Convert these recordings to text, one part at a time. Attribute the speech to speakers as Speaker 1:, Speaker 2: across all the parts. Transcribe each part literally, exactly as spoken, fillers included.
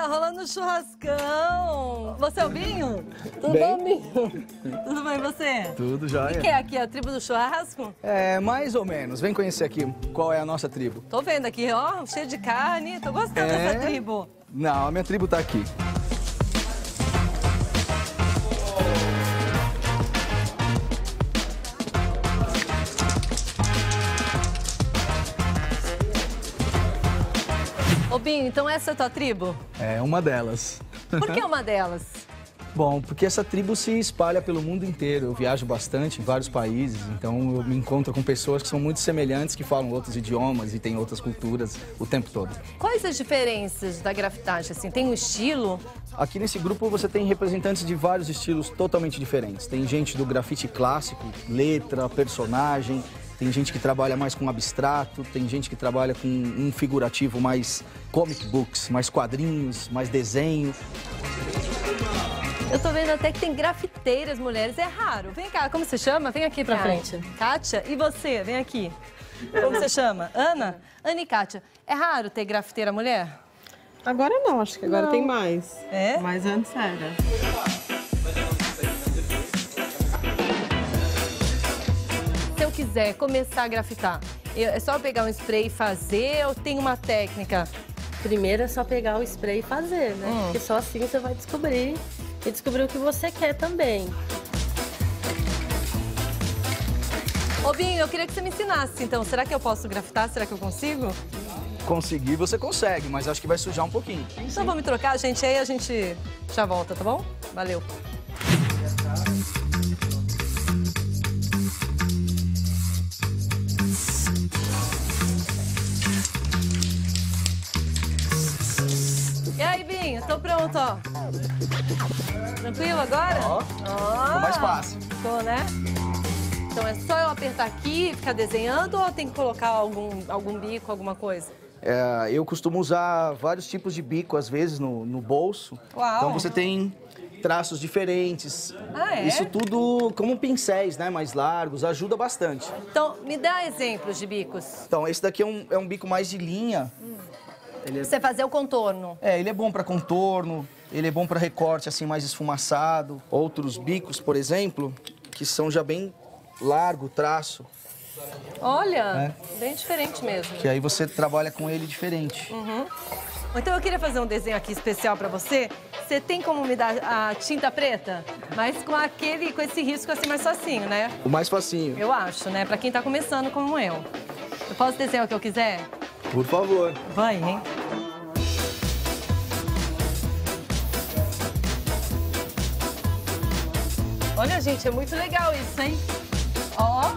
Speaker 1: rolando um churrascão. Você é o Binho? Tudo
Speaker 2: Bem?
Speaker 1: bom, Binho? Tudo bem, e você?
Speaker 2: Tudo
Speaker 1: O
Speaker 2: jóia.
Speaker 1: que, que é aqui, a tribo do churrasco?
Speaker 2: É, mais ou menos. Vem conhecer aqui qual é a nossa tribo.
Speaker 1: Tô vendo aqui, ó, cheio de carne. Tô gostando
Speaker 2: É?
Speaker 1: dessa tribo.
Speaker 2: Não, a minha tribo tá aqui.
Speaker 1: Ô, Binho, então essa é a tua tribo?
Speaker 2: É uma delas.
Speaker 1: Por que uma delas?
Speaker 2: Bom, porque essa tribo se espalha pelo mundo inteiro. Eu viajo bastante em vários países, então eu me encontro com pessoas que são muito semelhantes, que falam outros idiomas e têm outras culturas o tempo todo.
Speaker 1: Quais as diferenças da grafitagem, assim? Tem um estilo?
Speaker 2: Aqui nesse grupo você tem representantes de vários estilos totalmente diferentes. Tem gente do grafite clássico, letra, personagem. Tem gente que trabalha mais com abstrato, tem gente que trabalha com um figurativo mais comic books, mais quadrinhos, mais desenho.
Speaker 1: Eu tô vendo até que tem grafiteiras mulheres, é raro. Vem cá, como você chama? Vem aqui pra
Speaker 3: Ai.
Speaker 1: frente. Kátia, e você? Vem aqui. Como você chama? Ana? Ana e Kátia. É raro ter grafiteira mulher?
Speaker 3: Agora não, acho que agora
Speaker 1: Não.
Speaker 3: tem mais.
Speaker 1: É?
Speaker 3: Mas antes era.
Speaker 1: Se eu quiser começar a grafitar, eu- é só pegar um spray e fazer ou tem uma técnica?
Speaker 4: Primeiro é só pegar o spray e fazer, né?
Speaker 1: Hum.
Speaker 4: Porque só assim você vai descobrir e descobrir o que você quer também.
Speaker 1: Ô, Binho, eu queria que você me ensinasse, então. Será que eu posso grafitar? Será que eu consigo?
Speaker 2: Conseguir você consegue, mas acho que vai sujar um pouquinho.
Speaker 1: Então vamos me trocar, gente, aí a gente já volta, tá bom? Valeu. E aí, Binho? Tô pronto, ó. Tranquilo agora?
Speaker 2: Ó,
Speaker 1: Ó.
Speaker 2: ficou mais fácil.
Speaker 1: Ficou, né? Então é só eu apertar aqui e ficar desenhando ou tem que colocar algum, algum bico, alguma coisa?
Speaker 2: É, eu costumo usar vários tipos de bico, às vezes, no, no bolso.
Speaker 1: Uau.
Speaker 2: Então você tem traços diferentes.
Speaker 1: Ah, é?
Speaker 2: Isso tudo como pincéis, né, mais largos, ajuda bastante.
Speaker 1: Então, me dá exemplos de bicos.
Speaker 2: Então, esse daqui é um, é um bico mais de linha. Ele é,
Speaker 1: Você fazer o contorno.
Speaker 2: é, ele é bom para contorno, ele é bom para recorte assim mais esfumaçado. Outros bicos, por exemplo, que são já bem largo traço,
Speaker 1: Olha, bem diferente mesmo.
Speaker 2: que aí você trabalha com ele diferente.
Speaker 1: Então eu queria fazer um desenho aqui especial pra você. Você tem como me dar a tinta preta? Mas com aquele, com esse risco assim mais facinho, né?
Speaker 2: O mais facinho.
Speaker 1: Eu acho, né? Pra quem tá começando como eu. Eu posso desenhar o que eu quiser?
Speaker 2: Por favor.
Speaker 1: Vai, hein? Olha, gente, é muito legal isso, hein? Ó.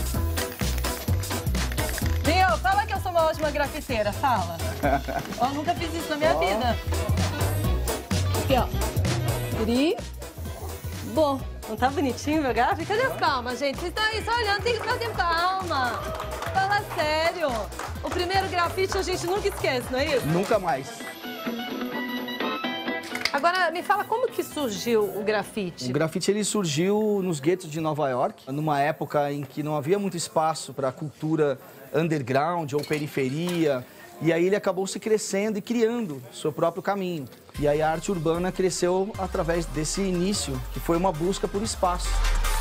Speaker 1: Viu? Fala que eu sou uma ótima grafiteira, fala. Ó, nunca fiz isso na minha
Speaker 2: Ó.
Speaker 1: vida. Aqui, ó. Tri. Bom. Não tá bonitinho meu grafite? Cadê as palmas, gente? Vocês estão aí só olhando, tem que fazer palma. Fala sério. O primeiro grafite a gente nunca esquece, não é isso?
Speaker 2: Nunca mais.
Speaker 1: Agora, me fala como que surgiu o grafite?
Speaker 2: O grafite ele surgiu nos guetos de Nova York, numa época em que não havia muito espaço para a cultura underground ou periferia. E aí ele acabou se crescendo e criando seu próprio caminho. E aí a arte urbana cresceu através desse início, que foi uma busca por espaço.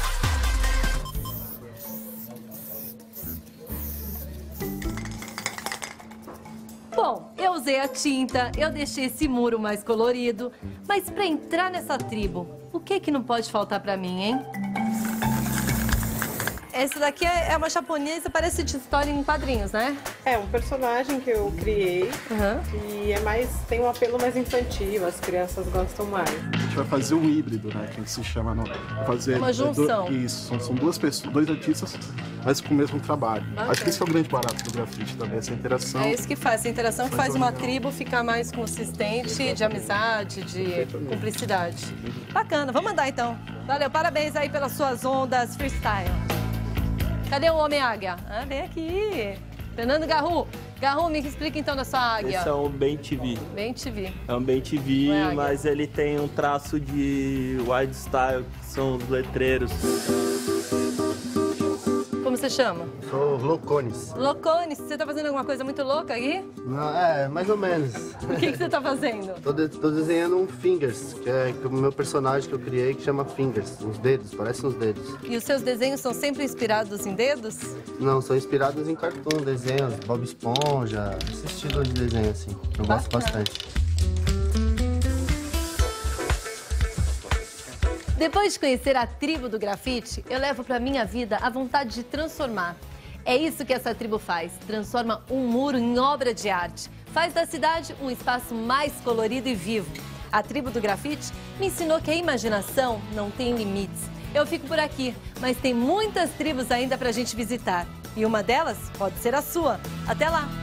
Speaker 1: Bom, eu usei a tinta, eu deixei esse muro mais colorido, mas pra entrar nessa tribo, o que que não pode faltar pra mim, hein? Esse daqui é uma japonesa, parece de história em quadrinhos, né?
Speaker 3: É um personagem que eu criei
Speaker 1: Uhum.
Speaker 3: e é mais, tem um apelo mais infantil, as crianças gostam mais.
Speaker 5: A gente vai fazer um híbrido, né? Que se chama. Não, fazer
Speaker 1: Uma junção.
Speaker 5: do- isso, são, são duas pessoas, dois artistas, mas com o mesmo trabalho.
Speaker 1: Bacana.
Speaker 5: Acho que esse é o grande barato do grafite também, essa interação.
Speaker 1: É isso que faz, essa interação que faz uma tribo ficar mais consistente, de amizade, de cumplicidade. Bacana, vamos andar então. Valeu, parabéns aí pelas suas ondas freestyle. Cadê o Homem-Águia? Ah, vem aqui. Fernando Garru. Garru, me explica então da sua águia.
Speaker 6: Esse é um Ben T V.
Speaker 1: Bem te vi.
Speaker 6: É um Ben T V,
Speaker 1: Não é águia.
Speaker 6: mas ele tem um traço de wide style, que são os letreiros.
Speaker 1: Como você chama?
Speaker 7: Sou Locones.
Speaker 1: Locones, você tá fazendo alguma coisa muito louca aí?
Speaker 7: Não, é, mais ou menos.
Speaker 1: O que, que você tá fazendo?
Speaker 7: tô, de, tô desenhando um Fingers, que é o meu personagem que eu criei, que chama Fingers. Uns dedos, parecem uns dedos.
Speaker 1: E os seus desenhos são sempre inspirados em dedos?
Speaker 7: Não, são inspirados em cartoon, desenhos, Bob Esponja, esse estilo de desenho, assim. Eu gosto bastante.
Speaker 1: Depois de conhecer a tribo do grafite, eu levo pra minha vida a vontade de transformar. É isso que essa tribo faz, transforma um muro em obra de arte. Faz da cidade um espaço mais colorido e vivo. A tribo do grafite me ensinou que a imaginação não tem limites. Eu fico por aqui, mas tem muitas tribos ainda pra gente visitar. E uma delas pode ser a sua. Até lá!